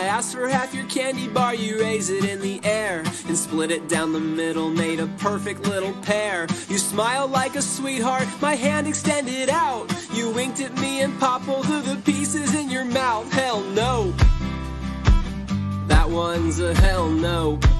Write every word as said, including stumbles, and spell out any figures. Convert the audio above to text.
asked for half your candy bar, you raise it in the air and split it down the middle, made a perfect little pear. You smiled like a sweetheart, my hand extended out. You winked at me and popped both of the pieces in your mouth. Hell no, that one's a hell no.